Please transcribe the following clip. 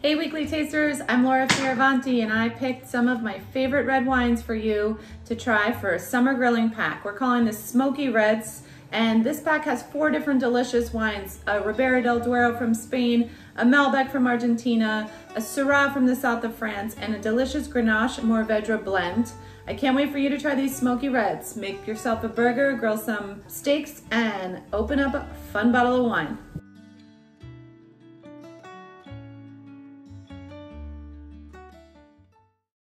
Hey Weekly Tasters, I'm Laura Fioravanti and I picked some of my favorite red wines for you to try for a summer grilling pack. We're calling this Smoky Reds, and this pack has 4 different delicious wines: a Ribera del Duero from Spain, a Malbec from Argentina, a Syrah from the south of France, and a delicious Grenache Mourvedre blend. I can't wait for you to try these Smoky Reds. Make yourself a burger, grill some steaks, and open up a fun bottle of wine.